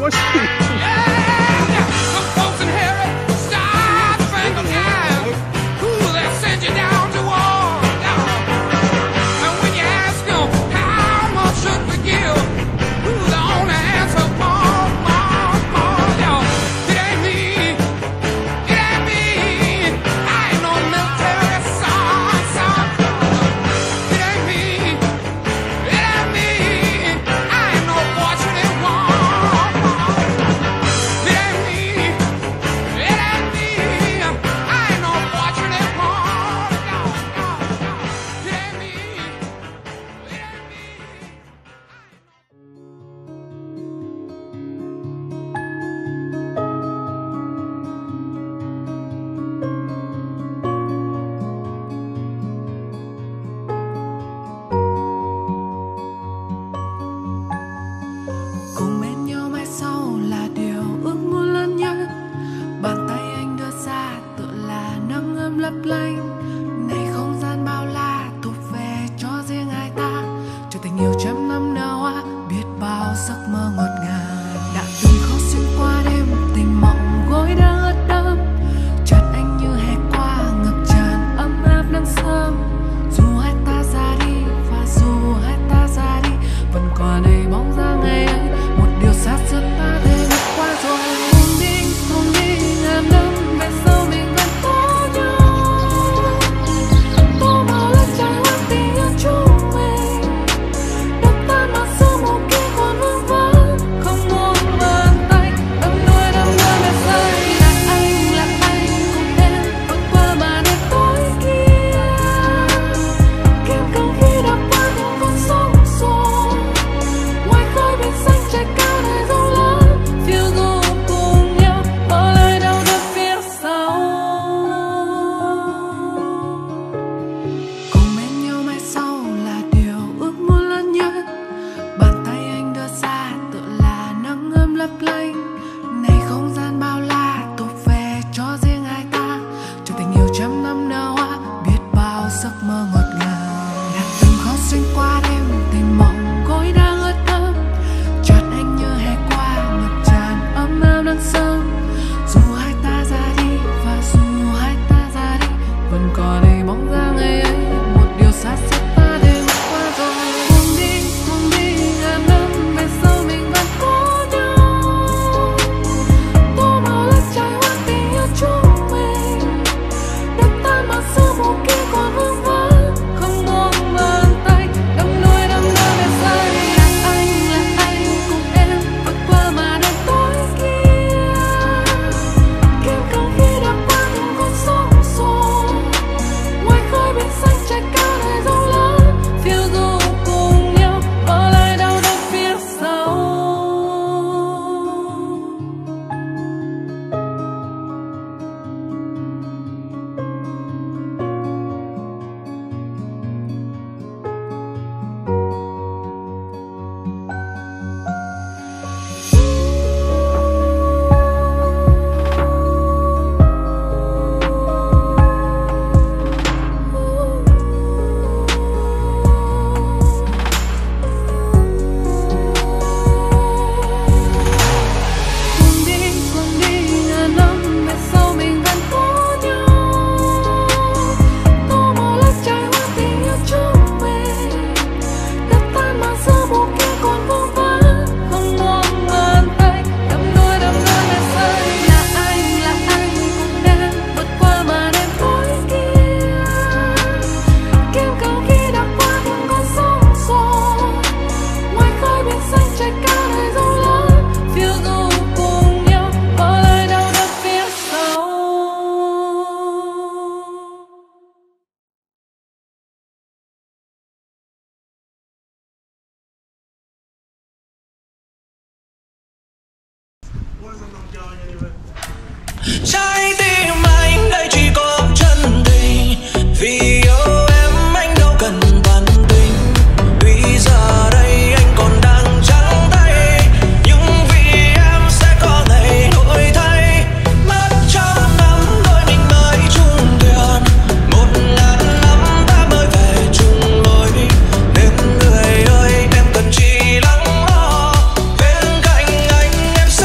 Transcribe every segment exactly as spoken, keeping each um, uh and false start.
Trái tim anh đây chỉ có chân tình, vì yêu em anh đâu cần toàn tình. Tuy giờ đây anh còn đang trắng tay, nhưng vì em sẽ có ngày đổi thay. Mất trăm năm đôi mình mới chung thuyền, một ngàn năm ta mới về chung lối. Nên người ơi em cần chỉ lắng lo, bên cạnh anh em sẽ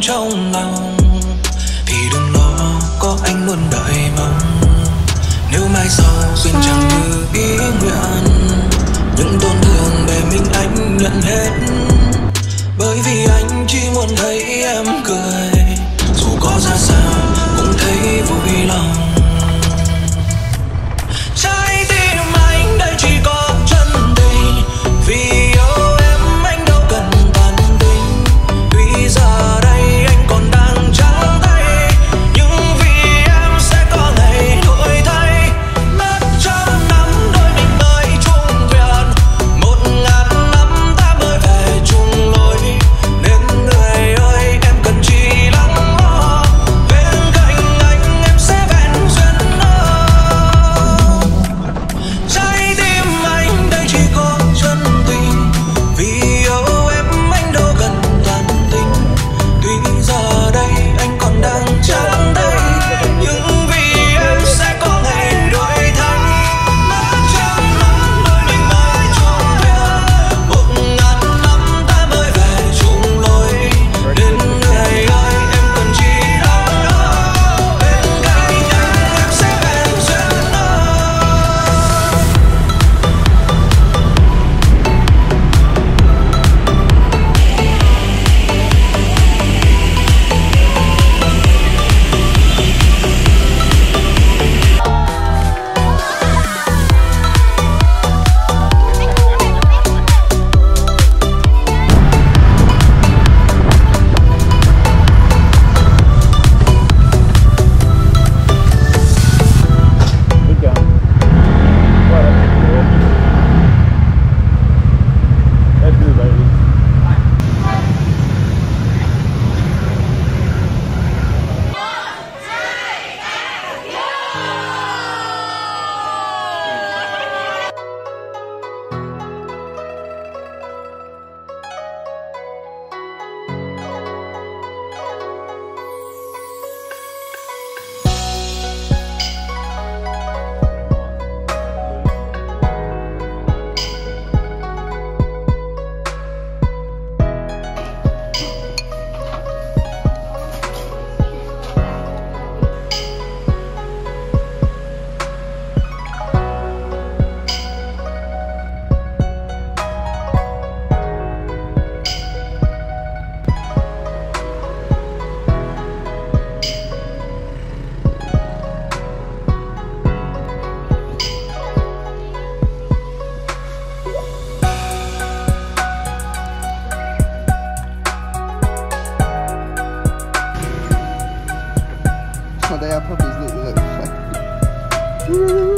trong lòng thì đừng lo, có anh luôn đợi mong. Nếu mai sau duyên chẳng như ý nguyện, những tổn thương để mình anh nhận hết. Bởi vì anh chỉ muốn thấy em cười, dù có ra sao cũng thấy vui lòng. Trái tim anh đây chỉ có chân tình, vì yêu em anh đâu cần toàn tình. Tuy giờ đây anh còn đang trắng tay, nhưng vì em sẽ có ngày đổi thay. Mất trăm năm đôi mình mới chung thuyền, một ngàn năm ta mới về chung lối. Nên người ơi em cần chỉ lắng lo, bên cạnh anh em sẽ vẹn duyên đó. Trái tim anh đây chỉ có chân tình, vì yêu em anh đâu cần toàn tình. Tuy giờ đây anh còn đang trắng tay, nhưng vì em sẽ có ngày đổi thay. Mất trăm năm đôi mình mới chung thuyền, một ngàn năm ta mới về chung lối. Nên người ơi em cần chỉ lắng lo, bên cạnh anh em sẽ vẹn duyên đó. So they are puppies look like fucking